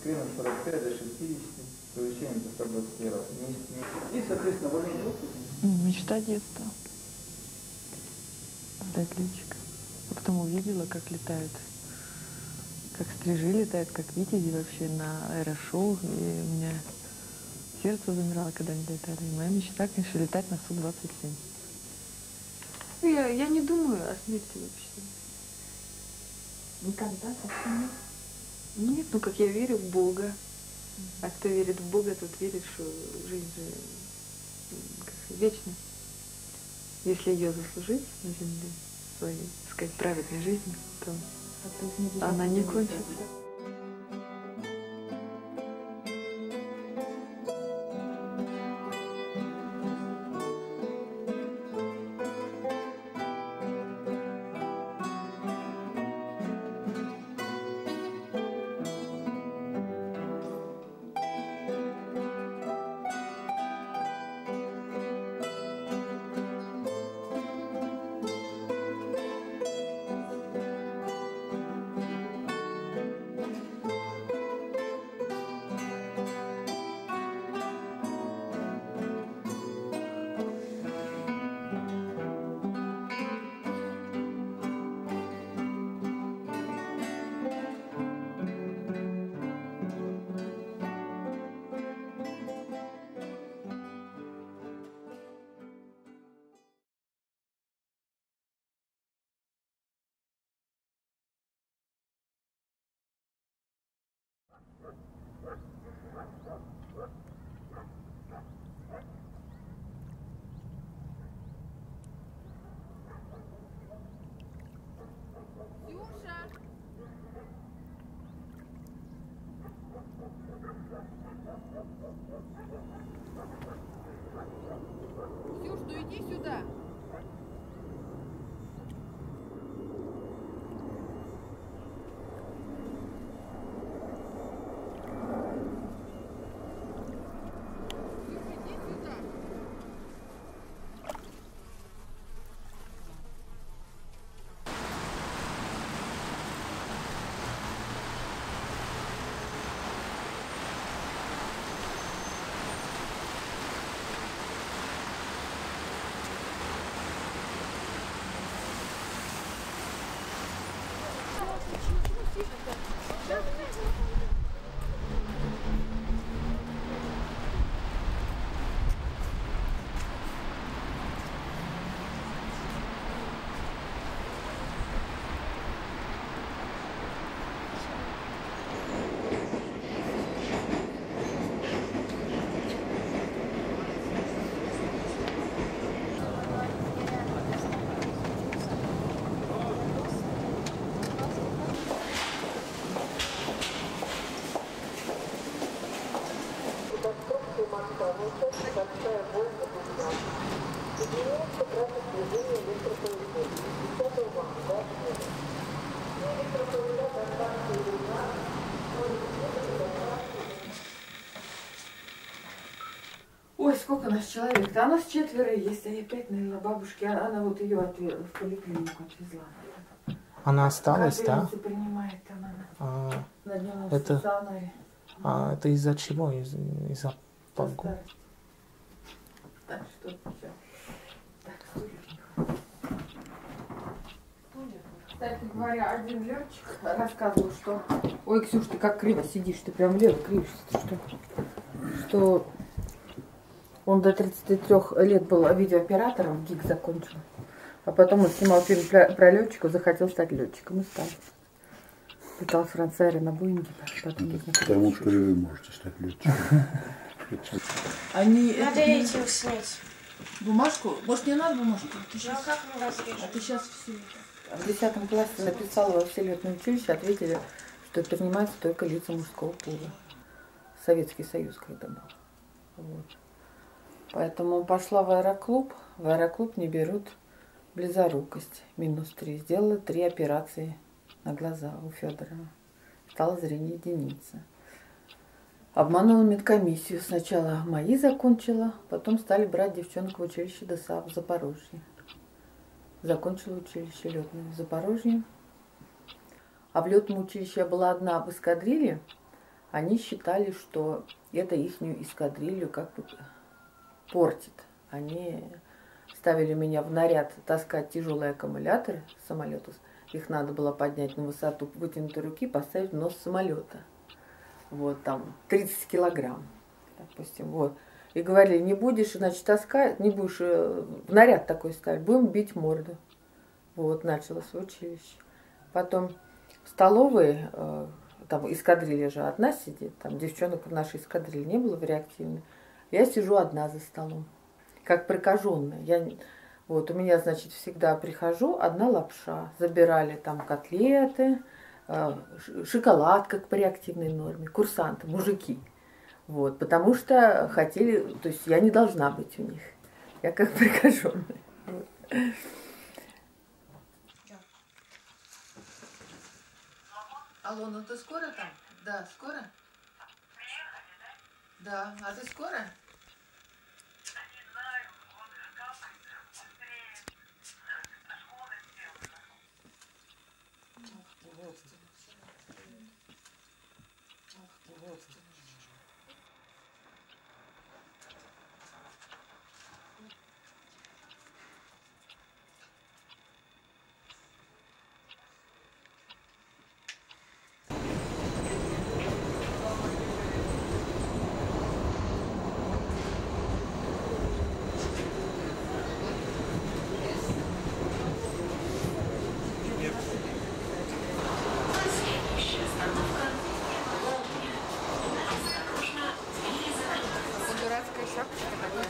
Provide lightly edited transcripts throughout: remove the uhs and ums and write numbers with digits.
скрином 45 до 60, с увеличением до 121. И, соответственно, вольный доступ. Мечта детства. Стать летчиком. А потом увидела, как летают, как стрижи летают, как витязи вообще на аэрошоу. И у меня сердце замирало, когда они летали. И моя мечта, конечно, летать на Су-27. Я не думаю о смерти вообще. Никогда совсем нет? Нет, ну как я верю в Бога. А кто верит в Бога, тот верит, что жизнь же как вечна. Если ее заслужить на земле своей, так сказать, праведной жизнью, то она не кончится. Ксюш, ну иди сюда. Ой, сколько нас человек? Да, нас 4 есть, а опять, наверное, бабушки. Она вот ее в поликлинику отвезла. Она осталась, да? Принимает там она. На дневном это, стационаре. Это из-за чего? Из-за погоды? Так, что еще? Так, кстати говоря, один летчик рассказывал, что... Ой, Ксюш, ты как криво сидишь, ты прям влево кривишься. Что он до 33 лет был видеооператором, ГИК закончил. А потом он снимал фильм про летчиков, захотел стать летчиком и стал. Летал с Францера на Боинге. Потому что и вы можете стать летчиком. Надо этим снять. Бумажку? Может, не надо бумажку? Ну а как мы разрежем? А ты сейчас все это. В 10 классе написала во все летное училище, ответили, что это принимается только лица мужского пола. Советский Союз когда был. Вот. Поэтому пошла в аэроклуб. В аэроклуб не берут близорукость. -3. Сделала 3 операции на глаза у Федорова. Стало зрение единицы. Обманула медкомиссию. Сначала мои закончила, потом стали брать девчонок в училище ДСА в Запорожье. Закончила училище летное в Запорожье. А в летном училище я была одна в эскадрилье, они считали, что это ихнюю эскадрилью как бы портит. Они ставили меня в наряд таскать тяжелые аккумуляторы самолета. Их надо было поднять на высоту вытянутой руки, поставить в нос самолета. Вот там 30 килограмм, допустим. Вот. И говорили, не будешь, значит, таскать, не будешь в наряд такой ставить, будем бить морду. Вот, началось училище. Потом в столовой, там эскадрилья же одна сидит, там девчонок в нашей эскадрилье не было в реактивной. Я сижу одна за столом, как прокаженная. Вот, у меня, значит, всегда прихожу, одна лапша. Забирали там котлеты, шоколад, как по реактивной норме, курсанты, мужики. Вот, потому что хотели, то есть я не должна быть у них. Я как прикаженная. Вот. Алло, ну ты скоро там? Да, скоро? Да, а ты скоро? Дурацкая шапочка такая.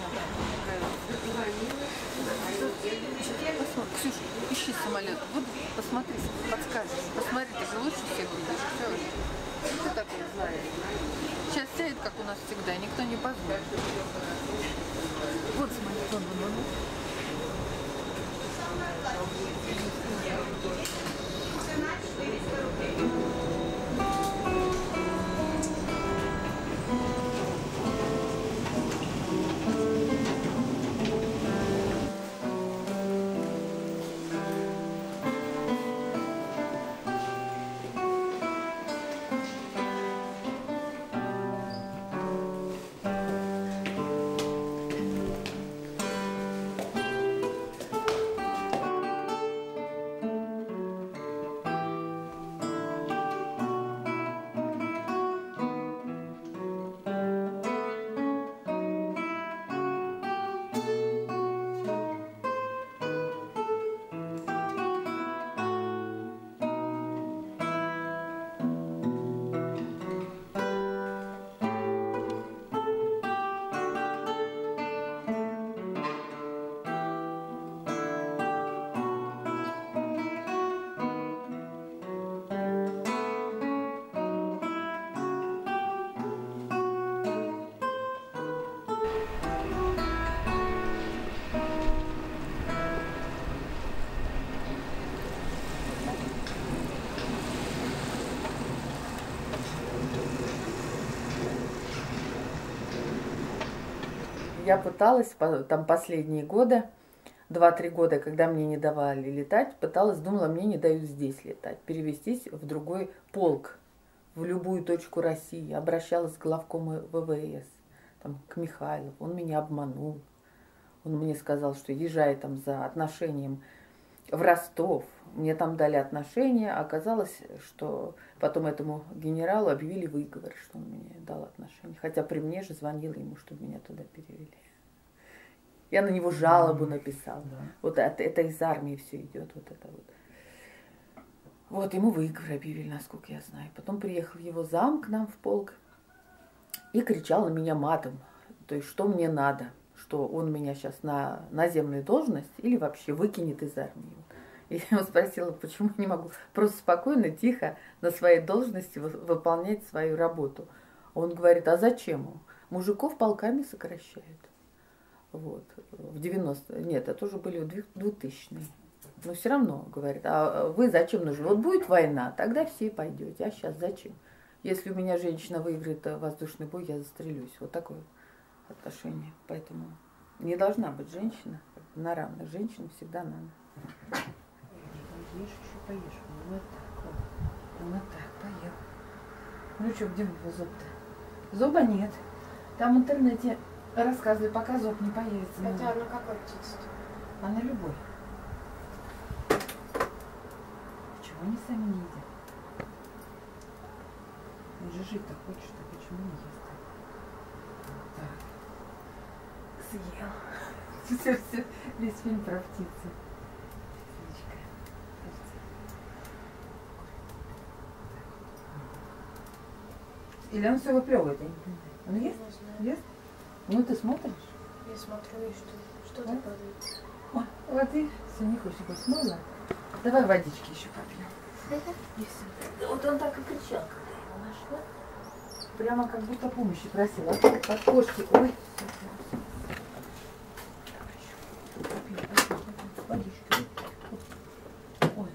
Ксюша, ищи самолет. Вот посмотри, подскажешь. Посмотри, ты же лучше всех видишь. Все же. Кто такой знает? Сейчас сядет, как у нас всегда, никто не позволит. Вот смотри, вон. Я пыталась, там последние годы, 2-3 года, когда мне не давали летать, пыталась, думала, мне не дают здесь летать, перевестись в другой полк, в любую точку России. Обращалась к главкому ВВС, там, к Михайлову, он меня обманул. Он мне сказал, что езжай там за отношением в Ростов. Мне там дали отношения, а оказалось, что потом этому генералу объявили выговор, что он мне дал отношения. Хотя при мне же звонила ему, чтобы меня туда перевели. Я на него жалобу написала. Да. Вот это из армии все идет, вот это вот. Вот, ему выговор объявили, насколько я знаю. Потом приехал его зам к нам в полк и кричал на меня матом. То есть, что мне надо, что он меня сейчас на наземную должность или вообще выкинет из армии. И я его спросила, почему я не могу просто спокойно, тихо на своей должности выполнять свою работу. Он говорит, а зачем? Мужиков полками сокращают. Вот. В 90-е, нет, это уже были 2000-е. Но все равно, говорит, а вы зачем нужны? Вот будет война, тогда все пойдете. А сейчас зачем? Если у меня женщина выиграет воздушный бой, я застрелюсь. Вот такое отношение. Поэтому не должна быть женщина на равных. Женщинам всегда надо. Ешь еще поешь. Вот так, вот так, поел. Ну что, где его зуб-то? Зуба нет. Там в интернете рассказывали, пока зуб не появится. Это на какой птице? А на любой. Почему они сами не едят? Он же жить-то хочет, а почему не ест? Так. Съел. Все, весь фильм про птицы. Птичка. Или он все выплевывает, я не понимаю. Он ест? Не знаю. Ест? Ну ты смотришь? Я смотрю, и что Да? ты падает. О, вот и все, не хочешь быть смыла. Давай водички еще попьем. И все. Вот он так и кричал, когда я его нашла. Прямо как будто помощи просил. А тут под кошки. Ой. Водички. Ой,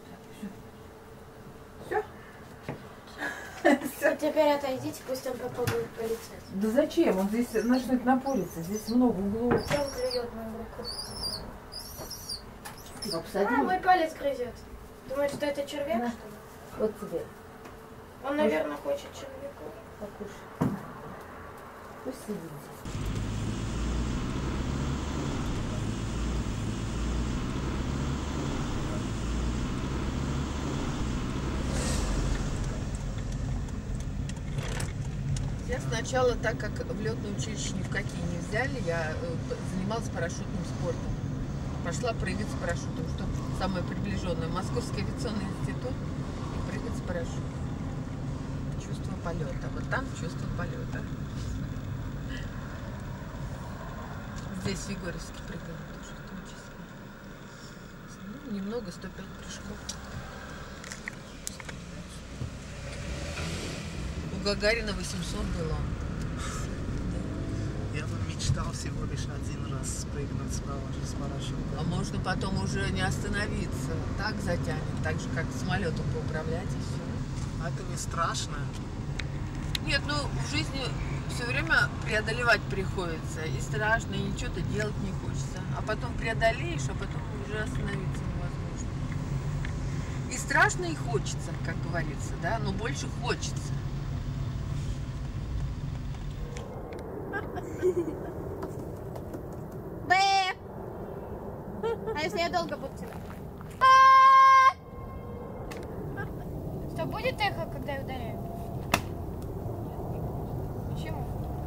так, все. И теперь отойдите, пусть он попробует полететь. Да зачем? Он здесь начнет напориться. Здесь много углов. Он клюет мою руку. Ты его посадил? А, мой палец грызет. Думает, что это червяк, Да. что ли? Вот тебе. Он, наверное, хочет червяку. Покушай. Пусть сидит здесь. Я сначала, так как в летное училище ни в какие не взяли, я занималась парашютным спортом. Пошла прыгать с парашютом, что самое приближенное. Московский авиационный институт и прыгать с парашютом. Чувство полета. Вот там чувство полета. Здесь в Егорьевске прыгали тоже в том числе. Ну, немного, 105 прыжков. У Гагарина 800 было. Я бы мечтал всего лишь один раз спрыгнуть с парашютом. А можно потом уже не остановиться. Так затянет, так же, как самолетом поуправлять и все. А это не страшно? Нет, ну в жизни все время преодолевать приходится. И страшно, и ничего-то делать не хочется. А потом преодолеешь, а потом уже остановиться невозможно. И страшно, и хочется, как говорится, да, но больше хочется. Бэ! А если я долго буду тебя? Что, будет эхо, когда я ударяю? Почему?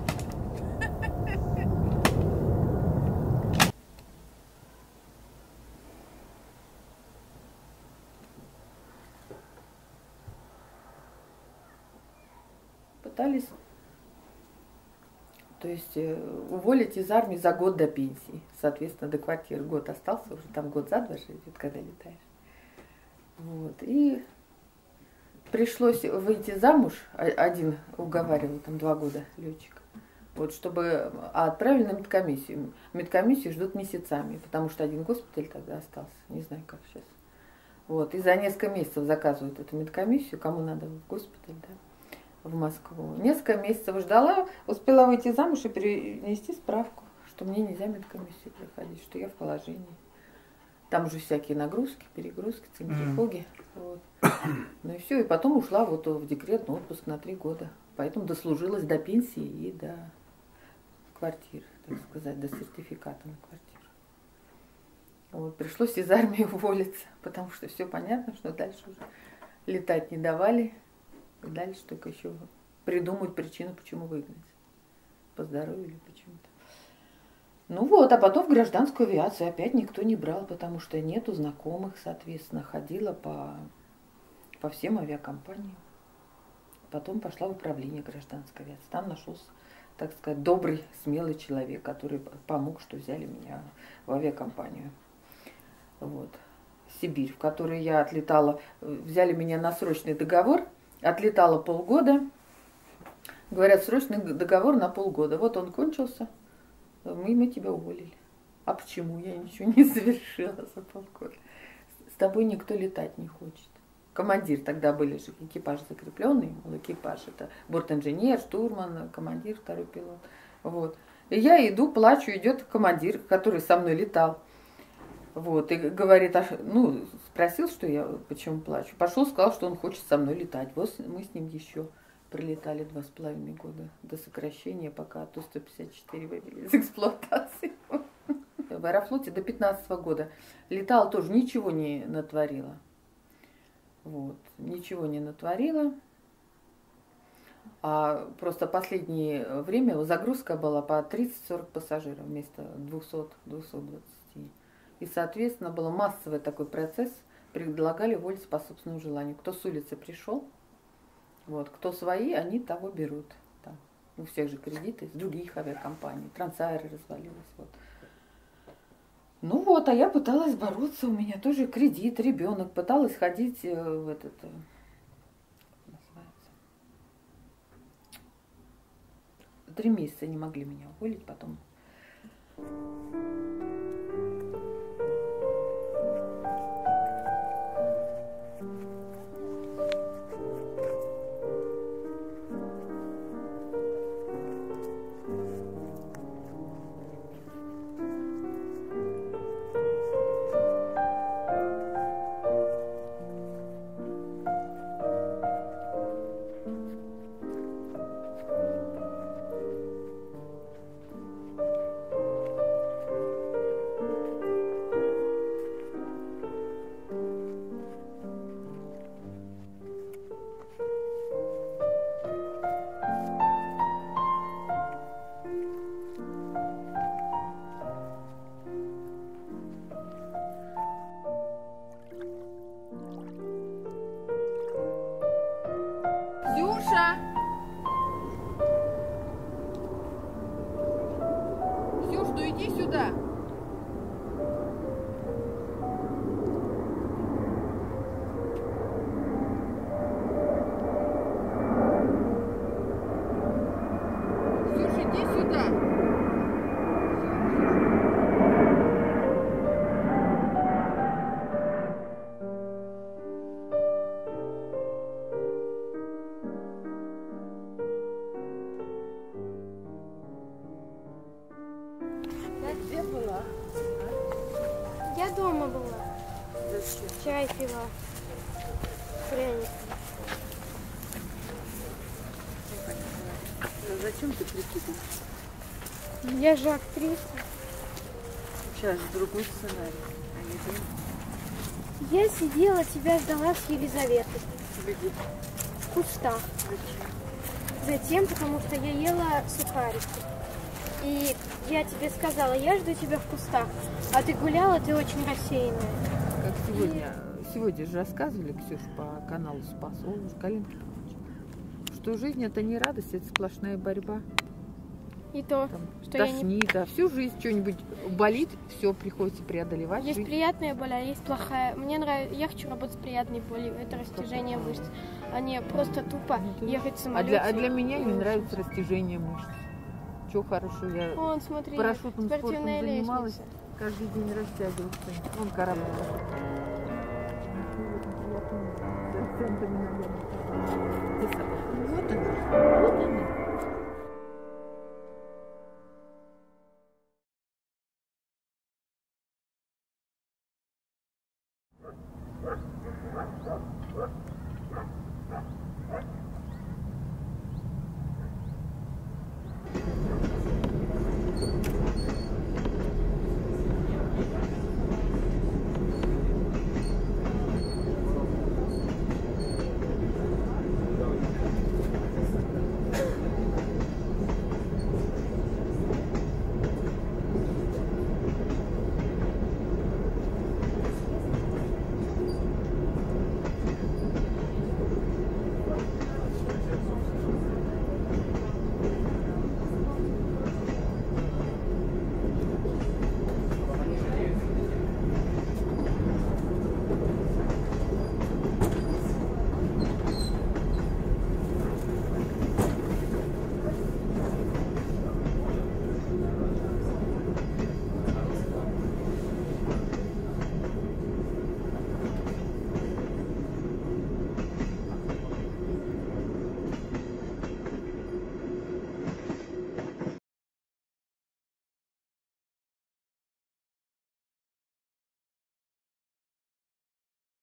Пытались, то есть уволить из армии за год до пенсии. Соответственно, до квартиры год остался, уже там год за два же идет, когда летаешь. Вот. И пришлось выйти замуж, один уговаривал, там 2 года летчик. Вот, чтобы отправили на медкомиссию. Медкомиссию ждут месяцами, потому что один госпиталь тогда остался, не знаю, как сейчас. Вот, и за несколько месяцев заказывают эту медкомиссию, кому надо в госпиталь, да, в Москву. Несколько месяцев ждала, успела выйти замуж и перенести справку, что мне нельзя медкомиссию проходить, что я в положении. Там уже всякие нагрузки, перегрузки, центрифуги. Вот. Ну и все, и потом ушла вот в декретный отпуск на 3 года. Поэтому дослужилась до пенсии и до квартиры, так сказать, до сертификата на квартиру. Вот. Пришлось из армии уволиться, потому что все понятно, что дальше уже летать не давали. И дальше только еще придумать причину, почему выгнать. По здоровью или почему-то. Ну вот, а потом в гражданскую авиацию опять никто не брал, потому что нету знакомых, соответственно, ходила по всем авиакомпаниям. Потом пошла в управление гражданской авиации. Там нашелся, так сказать, добрый, смелый человек, который помог, что взяли меня в авиакомпанию. Вот. Сибирь, в которой я отлетала, взяли меня на срочный договор, отлетала полгода. Говорят, срочный договор на полгода. Вот он кончился. Мы тебя уволили. А почему? Я ничего не совершила за полгода. С тобой никто летать не хочет. Командир, тогда были же экипаж закрепленный, экипаж это борт-инженер, штурман, командир, второй пилот. Вот. И я иду, плачу, идет командир, который со мной летал. Вот, и говорит, ну, спросил, что я почему плачу. Пошел, сказал, что он хочет со мной летать. Вот мы с ним еще прилетали 2,5 года до сокращения, пока Ту-154 вывели из эксплуатации. В Аэрофлоте до 15 года летала, тоже ничего не натворила. Вот, ничего не натворила. А просто последнее время загрузка была по 30-40 пассажиров вместо 200-220. И, соответственно, был массовый такой процесс. Предлагали уволиться по собственному желанию. Кто с улицы пришел, вот, кто свои, они того берут. Там. У всех же кредиты из других авиакомпаний. Трансаэро развалилась. Вот. Ну вот, а я пыталась бороться. У меня тоже кредит, ребенок. Пыталась ходить в этот... называется. 3 месяца не могли меня уволить, потом... Ксюша! Ксюш, ну иди сюда. Ксюш, иди сюда. Где была? Я дома была. Чай пила. Пряник. Зачем ты прикидываешь? Я же актриса. Сейчас другой сценарий. Я сидела, тебя ждала с Елизаветой. Где? В кустах. Затем, потому что я ела сухарики. И я тебе сказала, я жду тебя в кустах. А ты гуляла, ты очень рассеянная. Как сегодня, сегодня же рассказывали, Ксюш, по каналу Спас, он уже коленки помочь, что жизнь это не радость, это сплошная борьба. И то, Там, что я не... тошнит, да, всю жизнь что-нибудь болит, все приходится преодолевать. Есть жизнь. приятная боль, а есть плохая. Мне нравится, я хочу работать с приятной болью. Это растяжение мышц, а не просто тупо ехать в самолете. А для меня не нравится растяжение мышц. Чего хорошо, я Вон, смотри, парашютным спортом спортивная занималась, лестница. каждый день растягивался. Вон корабль. Вот она. Вот она.